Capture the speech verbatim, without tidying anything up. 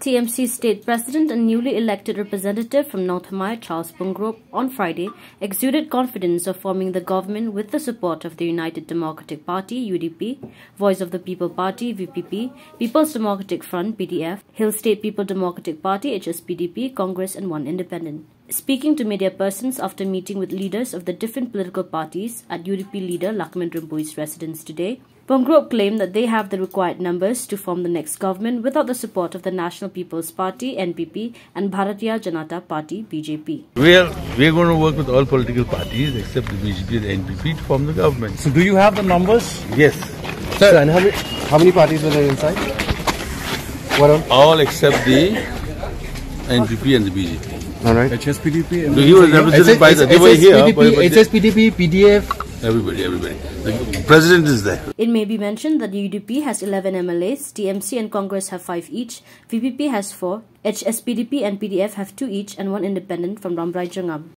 T M C State President and newly elected representative from North Hamai, Charles Pyngrope, on Friday exuded confidence of forming the government with the support of the United Democratic Party U D P, Voice of the People Party V P P, People's Democratic Front P D F, Hill State People Democratic Party H S P D P, Congress and one independent. Speaking to media persons after meeting with leaders of the different political parties at U D P leader Lakshman Rimpui's residence today, Pyngrope claimed that they have the required numbers to form the next government without the support of the National People's Party N P P and Bharatiya Janata Party B J P. Well, we're going to work with all political parties except the B J P and the N P P to form the government. So do you have the numbers? Yes. Sir, and how many, how many parties were there inside? What else? All except the N P P and the B J P. All right. H S P D P. So he was represented by the. They were here. H S P D P, P D F. Everybody, everybody. The president is there. It may be mentioned that the U D P has eleven M L As, T M C and Congress have five each, V P P has four, H S P D P and P D F have two each and one independent from Ramrai Jangam.